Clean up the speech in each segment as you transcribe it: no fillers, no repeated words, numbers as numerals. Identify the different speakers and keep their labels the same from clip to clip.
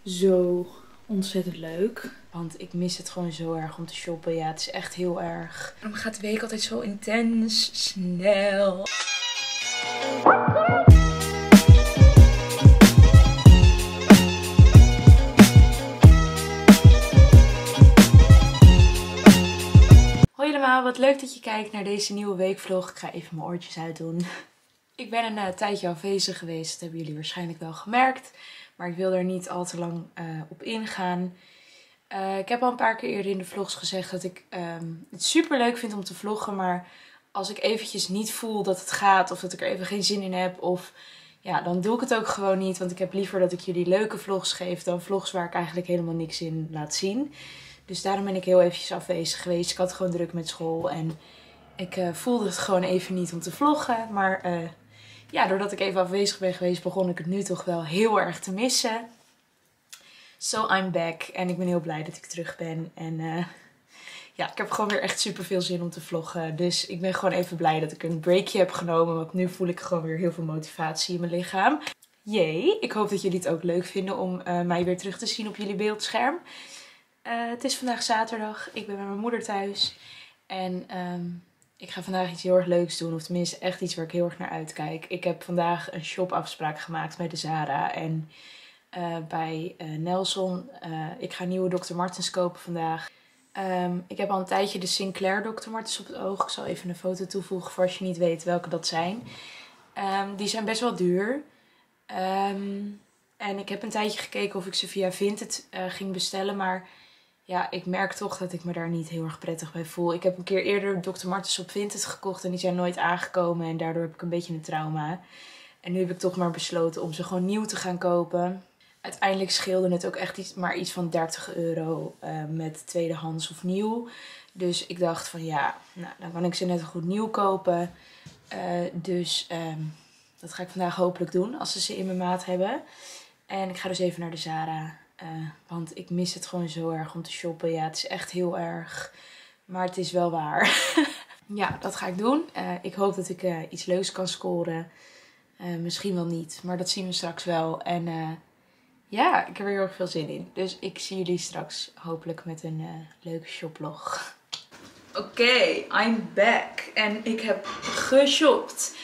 Speaker 1: zo ontzettend leuk. Want ik mis het gewoon zo erg om te shoppen. Ja, het is echt heel erg. Dan gaat de week altijd zo intens snel. Hoi allemaal, wat leuk dat je kijkt naar deze nieuwe weekvlog. Ik ga even mijn oortjes uitdoen. Ik ben een tijdje afwezig geweest, dat hebben jullie waarschijnlijk wel gemerkt. Maar ik wil er niet al te lang op ingaan. Ik heb al een paar keer eerder in de vlogs gezegd dat ik het super leuk vind om te vloggen. Maar als ik eventjes niet voel dat het gaat of dat ik er even geen zin in heb, of ja, dan doe ik het ook gewoon niet. Want ik heb liever dat ik jullie leuke vlogs geef dan vlogs waar ik eigenlijk helemaal niks in laat zien. Dus daarom ben ik heel eventjes afwezig geweest. Ik had gewoon druk met school en ik voelde het gewoon even niet om te vloggen. Maar ja, doordat ik even afwezig ben geweest, begon ik het nu toch wel heel erg te missen. So I'm back. En ik ben heel blij dat ik terug ben. En ja, ik heb gewoon weer echt super veel zin om te vloggen. Dus ik ben gewoon even blij dat ik een breakje heb genomen. Want nu voel ik gewoon weer heel veel motivatie in mijn lichaam. Jee, ik hoop dat jullie het ook leuk vinden om mij weer terug te zien op jullie beeldscherm. Het is vandaag zaterdag. Ik ben met mijn moeder thuis. En ik ga vandaag iets heel erg leuks doen. Of tenminste echt iets waar ik heel erg naar uitkijk. Ik heb vandaag een shopafspraak gemaakt bij de Zara. En bij Nelson. Ik ga nieuwe Dr. Martens kopen vandaag. Ik heb al een tijdje de Sinclair Dr. Martens op het oog. Ik zal even een foto toevoegen voor als je niet weet welke dat zijn. Die zijn best wel duur. En ik heb een tijdje gekeken of ik ze via Vinted ging bestellen. Maar ja, ik merk toch dat ik me daar niet heel erg prettig bij voel. Ik heb een keer eerder Dr. Martens op Vinted gekocht en die zijn nooit aangekomen. En daardoor heb ik een beetje een trauma. En nu heb ik toch maar besloten om ze gewoon nieuw te gaan kopen. Uiteindelijk scheelde het ook echt maar iets van 30 euro met tweedehands of nieuw. Dus ik dacht van ja, nou, dan kan ik ze net goed nieuw kopen. Dus dat ga ik vandaag hopelijk doen als ze in mijn maat hebben. En ik ga dus even naar de Zara. Want ik mis het gewoon zo erg om te shoppen. Ja, het is echt heel erg. Maar het is wel waar. Ja, dat ga ik doen. Ik hoop dat ik iets leuks kan scoren. Misschien wel niet. Maar dat zien we straks wel. En ja, ik heb er heel erg veel zin in. Dus ik zie jullie straks hopelijk met een leuke shoplog. Oké, I'm back. En ik heb geshopt.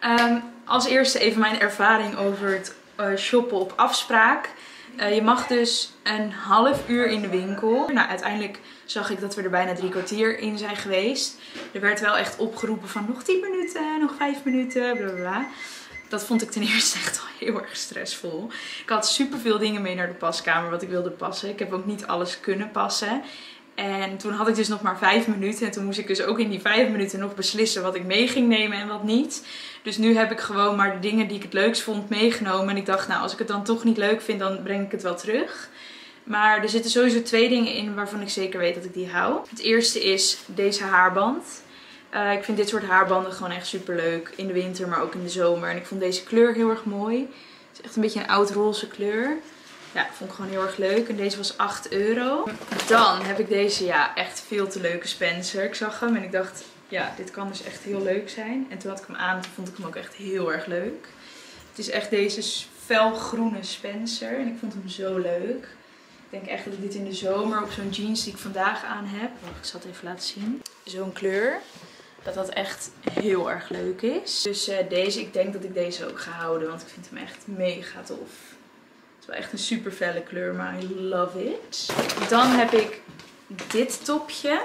Speaker 1: Als eerste even mijn ervaring over het shoppen op afspraak. Je mag dus een half uur in de winkel. Nou, uiteindelijk zag ik dat we er bijna 3 kwartier in zijn geweest. Er werd wel echt opgeroepen van nog 10 minuten, nog 5 minuten, bla bla bla. Dat vond ik ten eerste echt al heel erg stressvol. Ik had superveel dingen mee naar de paskamer wat ik wilde passen. Ik heb ook niet alles kunnen passen. En toen had ik dus nog maar 5 minuten. En toen moest ik dus ook in die 5 minuten nog beslissen wat ik mee ging nemen en wat niet. Dus nu heb ik gewoon maar de dingen die ik het leukst vond meegenomen. En ik dacht, nou, als ik het dan toch niet leuk vind, dan breng ik het wel terug. Maar er zitten sowieso 2 dingen in waarvan ik zeker weet dat ik die hou. Het eerste is deze haarband. Ik vind dit soort haarbanden gewoon echt super leuk. In de winter, maar ook in de zomer. En ik vond deze kleur heel erg mooi. Het is echt een beetje een oud roze kleur. Ja, vond ik gewoon heel erg leuk. En deze was 8 euro. Dan heb ik deze, ja, echt veel te leuke Spencer. Ik zag hem en ik dacht, ja, dit kan dus echt heel leuk zijn. En toen had ik hem aan en toen vond ik hem ook echt heel erg leuk. Het is echt deze felgroene Spencer. En ik vond hem zo leuk. Ik denk echt dat ik dit in de zomer op zo'n jeans die ik vandaag aan heb. Wacht, ik zal het even laten zien. Zo'n kleur. Dat echt heel erg leuk is. Dus deze, ik denk dat ik deze ook ga houden. Want ik vind hem echt mega tof. Het is wel echt een super felle kleur, maar I love it. Dan heb ik dit topje.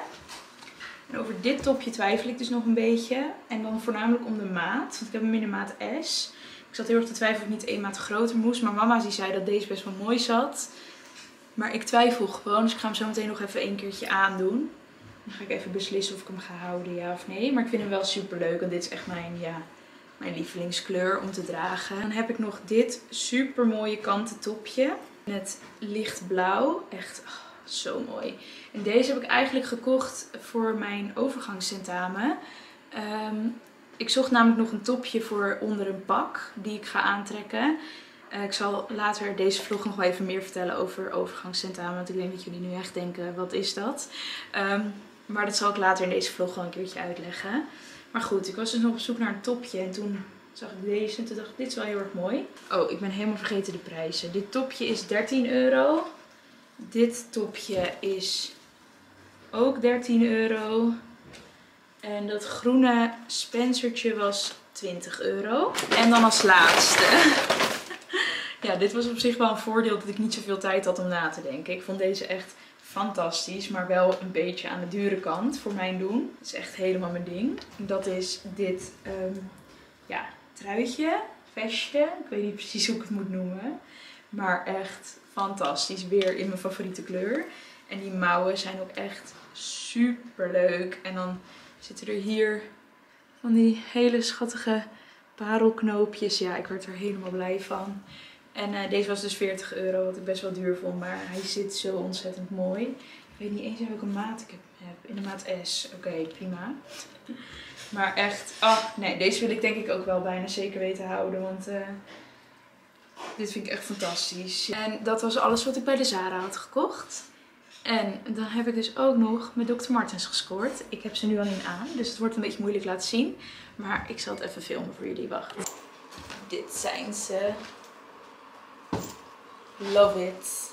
Speaker 1: En over dit topje twijfel ik dus nog een beetje. En dan voornamelijk om de maat. Want ik heb hem in de maat S. Ik zat heel erg te twijfelen of ik niet 1 maat groter moest. Maar mama die zei dat deze best wel mooi zat. Maar ik twijfel gewoon. Dus ik ga hem zo meteen nog even 1 keertje aandoen. Dan ga ik even beslissen of ik hem ga houden, ja of nee. Maar ik vind hem wel super leuk. Want dit is echt mijn lievelingskleur om te dragen. Dan heb ik nog dit super mooie kanten topje. In het lichtblauw. Echt zo mooi. En deze heb ik eigenlijk gekocht voor mijn overgangstentamen. Ik zocht namelijk nog een topje voor onder een pak. Die ik ga aantrekken. Ik zal later deze vlog nog wel even meer vertellen over overgangstentamen. Want ik denk dat jullie nu echt denken, wat is dat? Maar dat zal ik later in deze vlog gewoon een keertje uitleggen. Maar goed, ik was dus nog op zoek naar een topje. En toen zag ik deze en toen dacht ik, dit is wel heel erg mooi. Oh, ik ben helemaal vergeten de prijzen. Dit topje is 13 euro. Dit topje is ook 13 euro. En dat groene Spencertje was 20 euro. En dan als laatste. Ja, dit was op zich wel een voordeel dat ik niet zoveel tijd had om na te denken. Ik vond deze echt fantastisch, maar wel een beetje aan de dure kant voor mijn doen. Het is echt helemaal mijn ding. Dat is dit ja, truitje, vestje. Ik weet niet precies hoe ik het moet noemen. Maar echt fantastisch. Weer in mijn favoriete kleur. En die mouwen zijn ook echt super leuk. En dan zitten er hier van die hele schattige parelknoopjes. Ja, ik werd er helemaal blij van. En deze was dus 40 euro, wat ik best wel duur vond. Maar hij zit zo ontzettend mooi. Ik weet niet eens in welke maat ik heb. In de maat S. Oké, prima. Maar echt, nee, deze wil ik denk ik ook wel bijna zeker weten houden. Want dit vind ik echt fantastisch. En dat was alles wat ik bij de Zara had gekocht. En dan heb ik dus ook nog mijn Dr. Martens gescoord. Ik heb ze nu al in aan, dus het wordt een beetje moeilijk laten zien. Maar ik zal het even filmen voor jullie. Wacht. Dit zijn ze. Love it.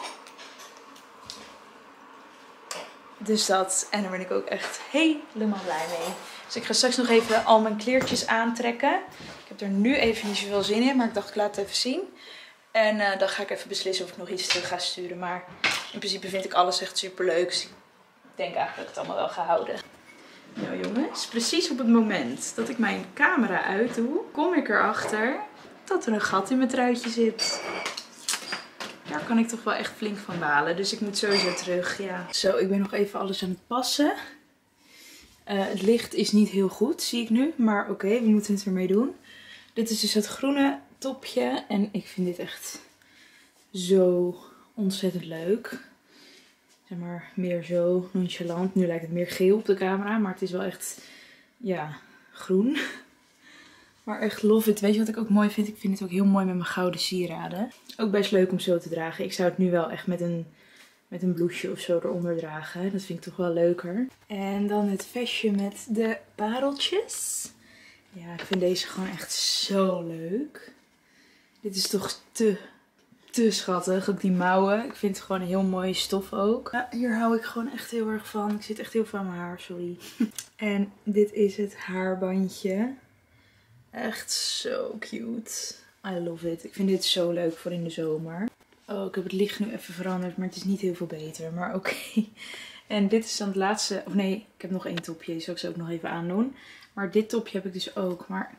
Speaker 1: Dus dat. En daar ben ik ook echt helemaal blij mee. Dus ik ga straks nog even al mijn kleertjes aantrekken. Ik heb er nu even niet zoveel zin in, maar ik dacht ik laat het even zien. En dan ga ik even beslissen of ik nog iets terug ga sturen. Maar in principe vind ik alles echt super leuk. Dus ik denk eigenlijk dat ik het allemaal wel ga houden. Nou jongens, precies op het moment dat ik mijn camera uitdoe, kom ik erachter dat er een gat in mijn truitje zit. Daar kan ik toch wel echt flink van balen. Dus ik moet sowieso terug, ja. Zo, ik ben nog even alles aan het passen. Het licht is niet heel goed, zie ik nu. Maar oké, we moeten het ermee doen. Dit is dus het groene topje. En ik vind dit echt zo ontzettend leuk. Zeg maar, meer zo nonchalant. Nu lijkt het meer geel op de camera. Maar het is wel echt, ja, groen. Maar echt love it. Weet je wat ik ook mooi vind? Ik vind het ook heel mooi met mijn gouden sieraden. Ook best leuk om zo te dragen. Ik zou het nu wel echt met een blouseje of zo eronder dragen. Dat vind ik toch wel leuker. En dan het vestje met de pareltjes. Ja, ik vind deze gewoon echt zo leuk. Dit is toch te schattig. Ook die mouwen. Ik vind het gewoon een heel mooie stof ook. Ja, hier hou ik gewoon echt heel erg van. Ik zit echt heel veel aan mijn haar, sorry. En dit is het haarbandje. Echt zo cute. I love it. Ik vind dit zo leuk voor in de zomer. Oh, ik heb het licht nu even veranderd, maar het is niet heel veel beter. Maar oké. En dit is dan het laatste. Of nee, ik heb nog één topje. Die zal ik zo ook nog even aandoen. Maar dit topje heb ik dus ook. Maar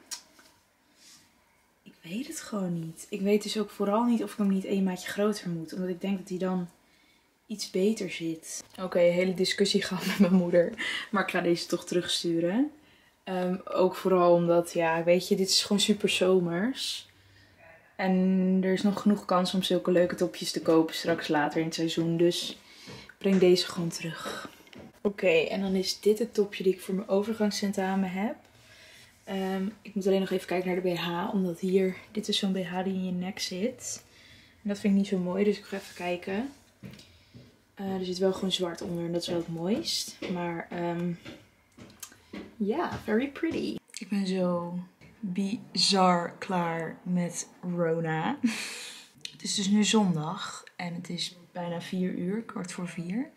Speaker 1: ik weet het gewoon niet. Ik weet dus ook vooral niet of ik hem niet één maatje groter moet. Omdat ik denk dat hij dan iets beter zit. Oké, hele discussie gehad met mijn moeder. Maar ik ga deze toch terugsturen. Ook vooral omdat, ja, weet je, dit is gewoon super zomers. En er is nog genoeg kans om zulke leuke topjes te kopen straks later in het seizoen. Dus breng deze gewoon terug. Oké, en dan is dit het topje die ik voor mijn overgangstentamen heb. Ik moet alleen nog even kijken naar de BH. Omdat hier, dit is zo'n BH die in je nek zit. En dat vind ik niet zo mooi, dus ik ga even kijken. Er zit wel gewoon zwart onder en dat is wel het mooist. Maar ja, very pretty. Ik ben zo bizar klaar met Rona. Het is dus nu zondag en het is bijna 4 uur, 3:15.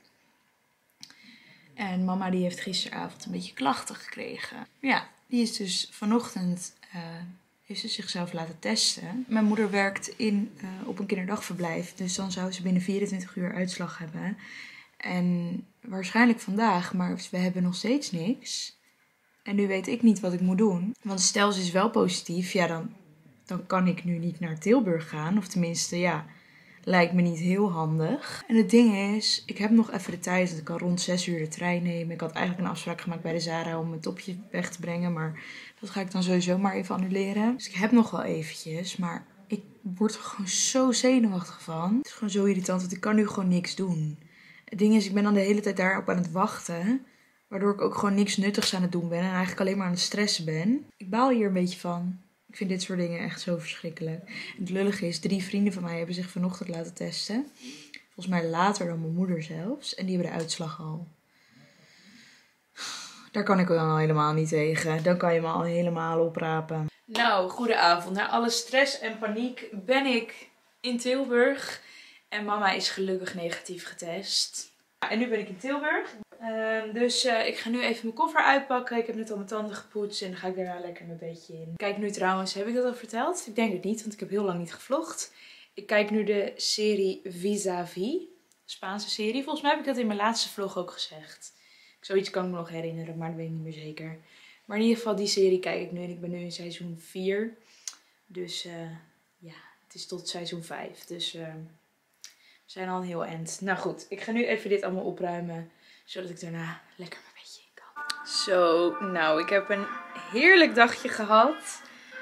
Speaker 1: En mama die heeft gisteravond een beetje klachten gekregen. Ja, die is dus vanochtend heeft ze zichzelf laten testen. Mijn moeder werkt op een kinderdagverblijf, dus dan zou ze binnen 24 uur uitslag hebben. En waarschijnlijk vandaag, maar we hebben nog steeds niks. En nu weet ik niet wat ik moet doen. Want stel ze is wel positief, ja dan kan ik nu niet naar Tilburg gaan. Of tenminste, ja, lijkt me niet heel handig. En het ding is, ik heb nog even de tijd. Want ik kan rond 6 uur de trein nemen. Ik had eigenlijk een afspraak gemaakt bij de Zara om mijn topje weg te brengen. Maar dat ga ik dan sowieso maar even annuleren. Dus ik heb nog wel eventjes, maar ik word er gewoon zo zenuwachtig van. Het is gewoon zo irritant, want ik kan nu gewoon niks doen. Het ding is, ik ben dan de hele tijd daarop aan het wachten. Waardoor ik ook gewoon niks nuttigs aan het doen ben. En eigenlijk alleen maar aan het stressen ben. Ik baal hier een beetje van. Ik vind dit soort dingen echt zo verschrikkelijk. En het lullige is, 3 vrienden van mij hebben zich vanochtend laten testen. Volgens mij later dan mijn moeder zelfs. En die hebben de uitslag al. Daar kan ik dan al helemaal niet tegen. Dan kan je me al helemaal oprapen. Nou, goedenavond. Na alle stress en paniek ben ik in Tilburg. En mama is gelukkig negatief getest. En nu ben ik in Tilburg. Dus ik ga nu even mijn koffer uitpakken. Ik heb net al mijn tanden gepoetst en dan ga ik daarna lekker mijn bedje in. Kijk nu trouwens, heb ik dat al verteld? Ik denk het niet, want ik heb heel lang niet gevlogd. Ik kijk nu de serie Vis-a-Vis. Spaanse serie. Volgens mij heb ik dat in mijn laatste vlog ook gezegd. Zoiets kan ik me nog herinneren, maar dat weet ik niet meer zeker. Maar in ieder geval, die serie kijk ik nu en ik ben nu in seizoen 4. Dus ja, het is tot seizoen 5. Dus we zijn al een heel eind. Nou goed, ik ga nu even dit allemaal opruimen. Zodat ik daarna lekker mijn bedje in kan. Zo, nou ik heb een heerlijk dagje gehad.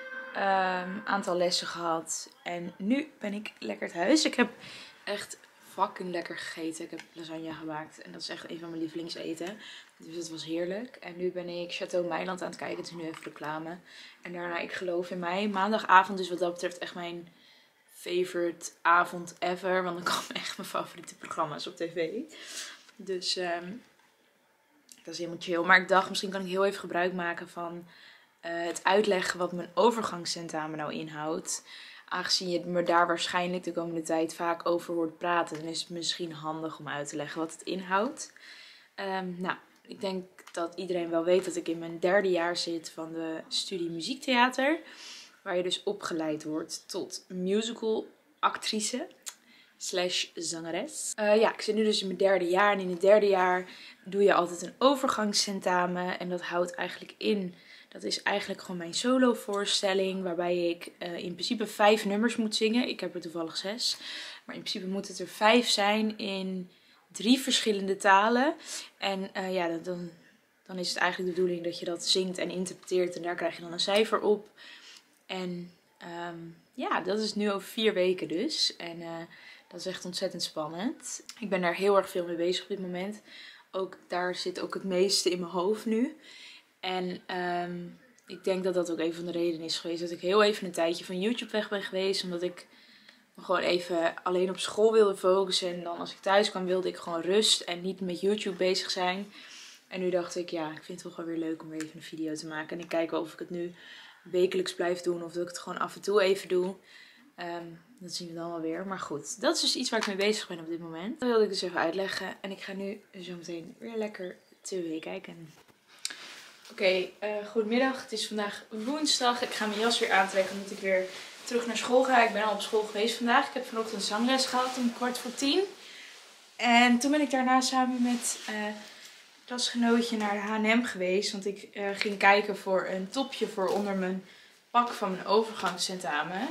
Speaker 1: Aantal lessen gehad. En nu ben ik lekker thuis. Ik heb echt fucking lekker gegeten. Ik heb lasagne gemaakt. En dat is echt een van mijn lievelingseten. Dus het was heerlijk. En nu ben ik Château Meiland aan het kijken. Het is nu even reclame. En daarna Ik Geloof in Mij. Maandagavond is wat dat betreft echt mijn favorite avond ever. Want dan komen echt mijn favoriete programma's op tv. Dus dat is helemaal chill. Maar ik dacht, misschien kan ik heel even gebruik maken van het uitleggen wat mijn overgangstentamen nou inhoudt. Aangezien je me daar waarschijnlijk de komende tijd vaak over hoort praten, dan is het misschien handig om uit te leggen wat het inhoudt. Nou, ik denk dat iedereen wel weet dat ik in mijn 3e jaar zit van de studie muziektheater. Waar je dus opgeleid wordt tot musical actrice / zangeres. Ja, ik zit nu dus in mijn 3e jaar. En in het 3e jaar doe je altijd een overgangstentamen. En dat houdt eigenlijk in, dat is eigenlijk gewoon mijn solo voorstelling. Waarbij ik in principe 5 nummers moet zingen. Ik heb er toevallig 6. Maar in principe moet het er 5 zijn in 3 verschillende talen. En ja, dan is het eigenlijk de bedoeling dat je dat zingt en interpreteert. En daar krijg je dan een cijfer op. En ja, dat is nu over 4 weken dus. En dat is echt ontzettend spannend. Ik ben daar heel erg veel mee bezig op dit moment. Ook daar zit ook het meeste in mijn hoofd nu. En ik denk dat dat ook een van de redenen is geweest dat ik heel even een tijdje van YouTube weg ben geweest. Omdat ik me gewoon even alleen op school wilde focussen. En dan als ik thuis kwam wilde ik gewoon rust en niet met YouTube bezig zijn. En nu dacht ik, ja, ik vind het toch wel weer leuk om weer even een video te maken. En ik kijk wel of ik het nu wekelijks blijf doen of dat ik het gewoon af en toe even doe. Dat zien we dan wel weer. Maar goed, dat is dus iets waar ik mee bezig ben op dit moment. Dat wilde ik dus even uitleggen. En ik ga nu zo meteen weer lekker tv kijken. Oké, goedemiddag. Het is vandaag woensdag. Ik ga mijn jas weer aantrekken omdat ik weer terug naar school ga. Ik ben al op school geweest vandaag. Ik heb vanochtend zangles gehad om 9:15. En toen ben ik daarna samen met klasgenootje naar de H&M geweest. Want ik ging kijken voor een topje voor onder mijn pak van mijn overgangstentamen.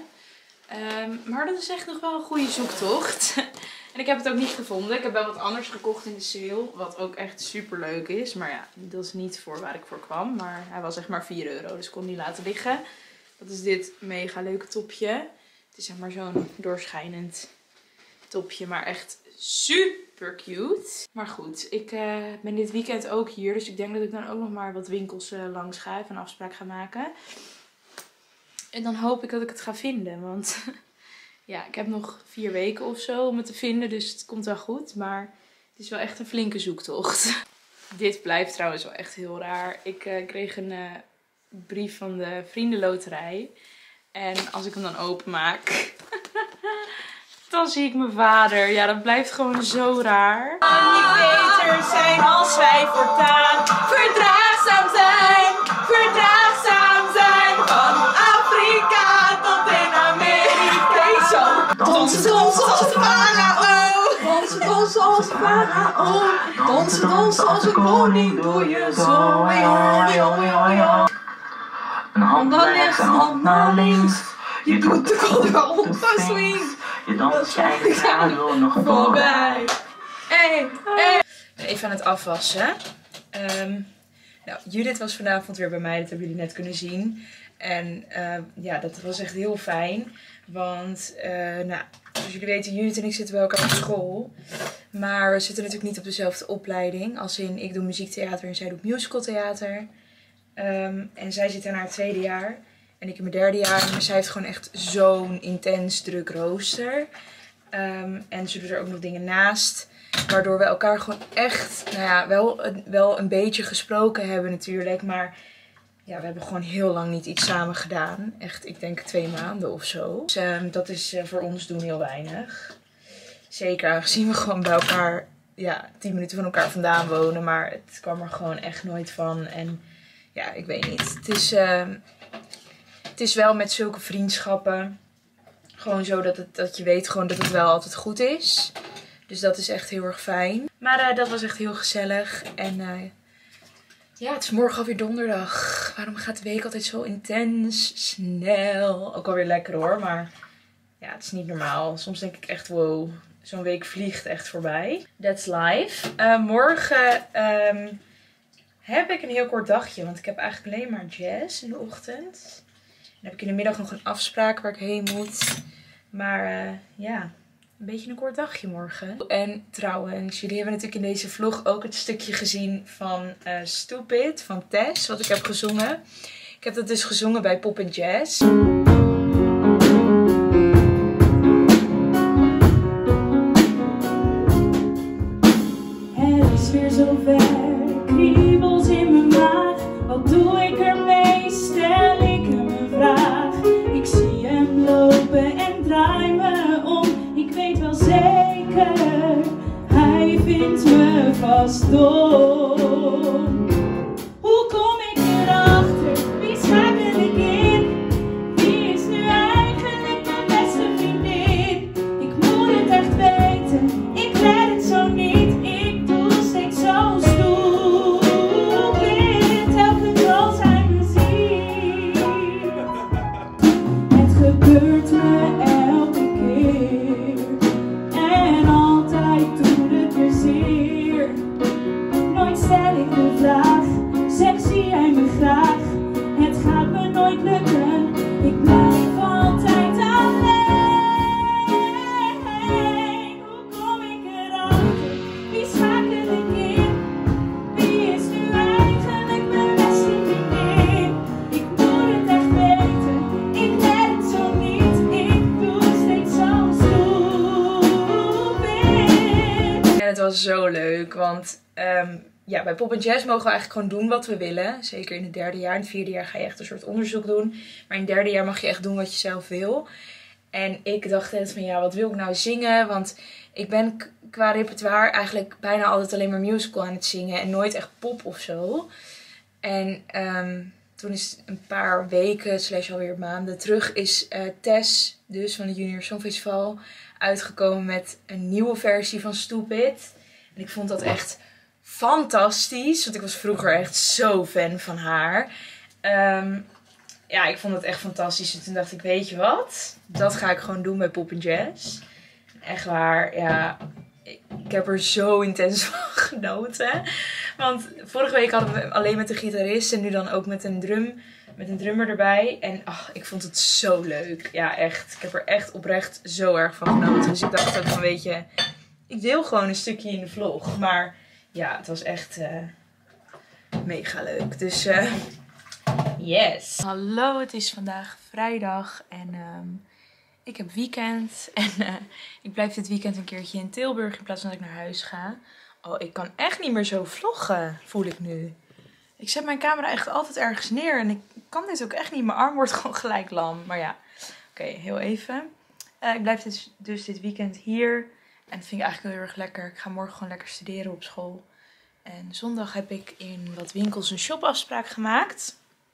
Speaker 1: Maar dat is echt nog wel een goede zoektocht. En ik heb het ook niet gevonden. Ik heb wel wat anders gekocht in de sale. Wat ook echt super leuk is. Maar ja, dat is niet voor waar ik voor kwam. Maar hij was echt maar €4. Dus ik kon die laten liggen. Dat is dit mega leuke topje. Het is zeg maar zo'n doorschijnend topje. Maar echt super cute. Maar goed, ik ben dit weekend ook hier. Dus ik denk dat ik dan ook nog maar wat winkels langs ga. Even een afspraak ga maken. En dan hoop ik dat ik het ga vinden. Want ja, ik heb nog 4 weken of zo om het te vinden. Dus het komt wel goed. Maar het is wel echt een flinke zoektocht. Dit blijft trouwens wel echt heel raar. Ik kreeg een brief van de vriendenloterij. En als ik hem dan openmaak, dan zie ik mijn vader. Ja, dat blijft gewoon zo raar. Kan niet beter zijn als wij voortaan verdraagzaam zijn. Verdraagzaam zijn. Van Afrika tot in Amerika. Dansen, dansen als een farao. Dansen, dansen als een farao. Dansen, dansen als een koning. Doe je zo. Een hand naar rechts, een hand naar links. Je doet de kolder swing. Je danst jij gaat nog voorbij. Hey, hey. Even aan het afwassen. Nou, Judith was vanavond weer bij mij. Dat hebben jullie net kunnen zien. En ja, dat was echt heel fijn. Want, nou, zoals jullie weten, Judith en ik zitten bij elkaar op school. Maar we zitten natuurlijk niet op dezelfde opleiding. Als in, ik doe muziektheater en zij doet musicaltheater. En zij zit in haar 2e jaar. En ik in mijn 3e jaar. Maar zij heeft gewoon echt zo'n intens druk rooster. En ze doet er ook nog dingen naast. Waardoor we elkaar gewoon echt, nou ja, wel een beetje gesproken hebben natuurlijk. Maar ja, we hebben gewoon heel lang niet iets samen gedaan. Echt, ik denk 2 maanden of zo. Dus dat is voor ons doen heel weinig. Zeker aangezien we gewoon bij elkaar, ja, 10 minuten van elkaar vandaan wonen. Maar het kwam er gewoon echt nooit van. En ja, ik weet niet. Het is wel met zulke vriendschappen gewoon zo dat je weet gewoon dat het wel altijd goed is. Dus dat is echt heel erg fijn. Maar dat was echt heel gezellig. En ja, het is morgen alweer donderdag. Waarom gaat de week altijd zo intens, snel? Ook alweer lekker hoor, maar ja, het is niet normaal. Soms denk ik echt, wow, zo'n week vliegt echt voorbij. That's life. Morgen heb ik een heel kort dagje, want ik heb eigenlijk alleen maar jazz in de ochtend. Dan heb ik in de middag nog een afspraak waar ik heen moet. Maar ja, een beetje een kort dagje morgen. En trouwens, jullie hebben natuurlijk in deze vlog ook het stukje gezien van Stupid van Tess, wat ik heb gezongen. Ik heb dat dus gezongen bij Pop & Jazz. Het is weer zover, kriebels in mijn maag. Wat doe ik ermee? Stel ik hem een vraag. Ik zie hem lopen en draai me om. Ik weet wel zeker, hij vindt me vast dom. Hoe kom ik erachter? Wie schakel ik in? Wie is nu eigenlijk mijn beste vriendin? Ik moet het echt weten, ik red het zo niet. Ik doe steeds zo stoer. Telkens als hij me ziet. Het gebeurt me elke keer. En altijd doet het weer zeer. Nooit stel ik de vraag, zeg zie jij me graag? Het gaat me nooit lukken, ik blijf altijd alleen. Hoe kom ik erachter? Wie schakel ik in? Wie is nu eigenlijk mijn beste vriendin? Ik moet het echt weten, ik red het zo niet. Ik doe steeds zo stupid. En het was zo leuk, want ja, bij Pop & Jazz mogen we eigenlijk gewoon doen wat we willen. Zeker in het 3e jaar. In het 4e jaar ga je echt een soort onderzoek doen. Maar in het 3e jaar mag je echt doen wat je zelf wil. En ik dacht net van ja, wat wil ik nou zingen? Want ik ben qua repertoire eigenlijk bijna altijd alleen maar musical aan het zingen. En nooit echt pop of zo. En toen is een paar weken, / alweer maanden terug, is Tess, dus van het Junior Songfestival, uitgekomen met een nieuwe versie van Stupid. En ik vond dat echt fantastisch, want ik was vroeger echt zo fan van haar. Ja, ik vond het echt fantastisch. En toen dacht ik, weet je wat? Dat ga ik gewoon doen bij Pop & Jazz. Echt waar, ja. Ik heb er zo intens van genoten. Want vorige week hadden we alleen met de gitarist en nu dan ook met een drummer erbij. En ach, ik vond het zo leuk. Ja, echt. Ik heb er echt oprecht zo erg van genoten. Dus ik dacht ook van, weet je, ik deel gewoon een stukje in de vlog. Maar ja, het was echt mega leuk. Dus yes. Hallo, het is vandaag vrijdag en ik heb weekend. En ik blijf dit weekend een keertje in Tilburg in plaats van dat ik naar huis ga. Oh, ik kan echt niet meer zo vloggen, voel ik nu. Ik zet mijn camera echt altijd ergens neer en ik kan dit ook echt niet. Mijn arm wordt gewoon gelijk lam. Maar ja, oké, heel even. Ik blijf dus dit weekend hier. En dat vind ik eigenlijk heel erg lekker. Ik ga morgen gewoon lekker studeren op school. En zondag heb ik in wat winkels een shopafspraak gemaakt.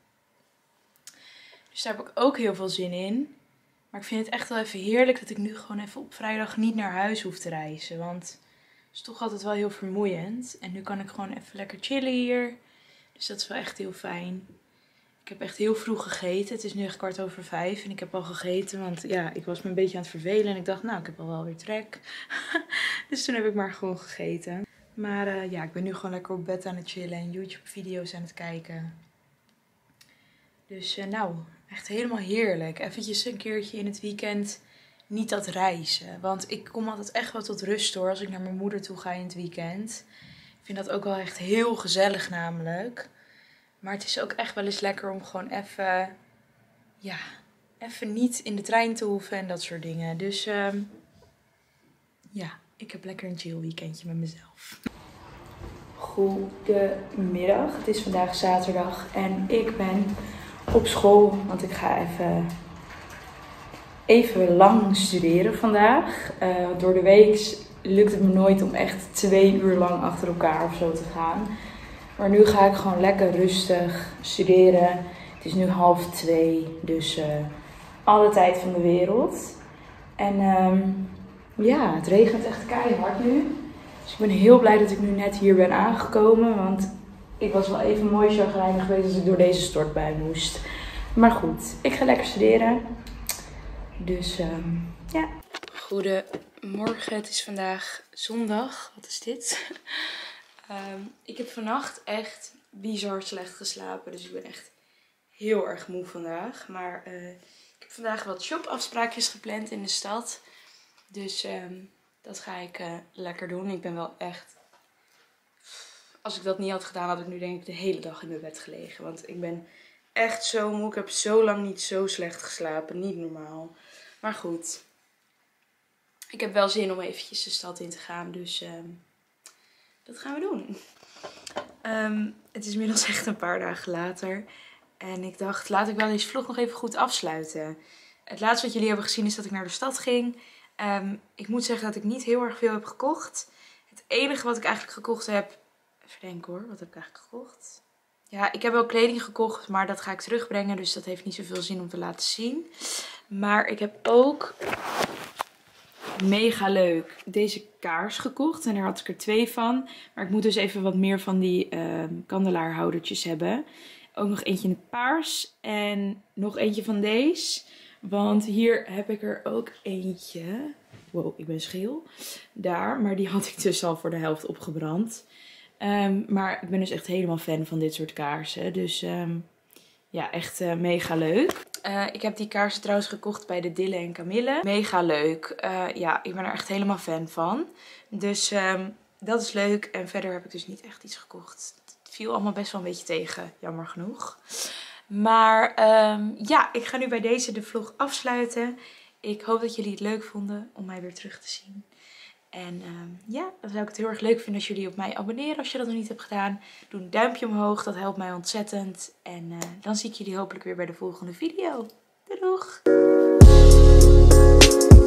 Speaker 1: Dus daar heb ik ook heel veel zin in. Maar ik vind het echt wel even heerlijk dat ik nu gewoon even op vrijdag niet naar huis hoef te reizen. Want het is toch altijd wel heel vermoeiend. En nu kan ik gewoon even lekker chillen hier. Dus dat is wel echt heel fijn. Ik heb echt heel vroeg gegeten. Het is nu echt 5:15 en ik heb al gegeten. Want ja, ik was me een beetje aan het vervelen. En ik dacht, nou, ik heb al wel weer trek. Dus toen heb ik maar gewoon gegeten. Maar ja, ik ben nu gewoon lekker op bed aan het chillen en YouTube-video's aan het kijken. Dus nou, echt helemaal heerlijk. Eventjes een keertje in het weekend niet dat reizen. Want ik kom altijd echt wel tot rust hoor, als ik naar mijn moeder toe ga in het weekend. Ik vind dat ook wel echt heel gezellig namelijk. Maar het is ook echt wel eens lekker om gewoon even, ja, even niet in de trein te hoeven en dat soort dingen. Dus ja, ik heb lekker een chill weekendje met mezelf. Goedemiddag, het is vandaag zaterdag en ik ben op school, want ik ga even lang studeren vandaag. Door de week lukt het me nooit om echt 2 uur lang achter elkaar of zo te gaan. Maar nu ga ik gewoon lekker rustig studeren. Het is nu 1:30, dus alle tijd van de wereld. En ja, het regent echt keihard nu. Dus ik ben heel blij dat ik nu net hier ben aangekomen. Want ik was wel even mooi chagrijnig geweest als ik door deze stortbui moest. Maar goed, ik ga lekker studeren. Dus ja. Goedemorgen, het is vandaag zondag. Wat is dit? Ik heb vannacht echt bizar slecht geslapen. Dus ik ben echt heel erg moe vandaag. Maar ik heb vandaag wat shopafspraakjes gepland in de stad. Dus dat ga ik lekker doen. Ik ben wel echt... Als ik dat niet had gedaan, had ik nu denk ik de hele dag in mijn bed gelegen. Want ik ben echt zo moe. Ik heb zo lang niet zo slecht geslapen. Niet normaal. Maar goed. Ik heb wel zin om eventjes de stad in te gaan. Dus dat gaan we doen. Het is inmiddels echt een paar dagen later. En ik dacht, laat ik wel deze vlog nog even goed afsluiten. Het laatste wat jullie hebben gezien is dat ik naar de stad ging. Ik moet zeggen dat ik niet heel erg veel heb gekocht. Het enige wat ik eigenlijk gekocht heb... Even denken hoor, wat heb ik eigenlijk gekocht? Ja, ik heb wel kleding gekocht, maar dat ga ik terugbrengen. Dus dat heeft niet zoveel zin om te laten zien. Maar ik heb ook... Mega leuk. Deze kaars gekocht. En daar had ik er 2 van. Maar ik moet dus even wat meer van die kandelaarhoudertjes hebben. Ook nog eentje in het paars. En nog eentje van deze. Want hier heb ik er ook eentje. Wow, ik ben scheel. Daar. Maar die had ik dus al voor de helft opgebrand. Maar ik ben dus echt helemaal fan van dit soort kaarsen. Dus ja, echt mega leuk. Ik heb die kaarsen trouwens gekocht bij de Dille en Camille. Mega leuk. Ja, ik ben er echt helemaal fan van. Dus dat is leuk. En verder heb ik dus niet echt iets gekocht. Het viel allemaal best wel een beetje tegen. Jammer genoeg. Maar ja, ik ga nu bij deze de vlog afsluiten. Ik hoop dat jullie het leuk vonden om mij weer terug te zien. En ja, dan zou ik het heel erg leuk vinden als jullie op mij abonneren als je dat nog niet hebt gedaan. Doe een duimpje omhoog, dat helpt mij ontzettend. En dan zie ik jullie hopelijk weer bij de volgende video. Doei doeg!